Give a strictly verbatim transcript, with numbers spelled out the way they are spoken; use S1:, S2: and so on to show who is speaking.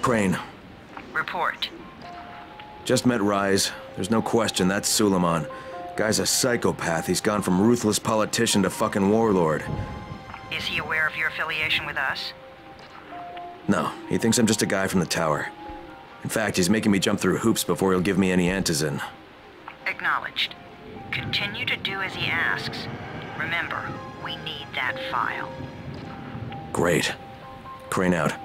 S1: Crane.
S2: Report.
S1: Just met Rise. There's no question that's Suleiman. Guy's a psychopath. He's gone from ruthless politician to fucking warlord.
S2: Is he aware of your affiliation with us?
S1: No, he thinks I'm just a guy from the tower. In fact, he's making me jump through hoops before he'll give me any antizin.
S2: Acknowledged. Continue to do as he asks. Remember, we need that file.
S1: Great. Crane out.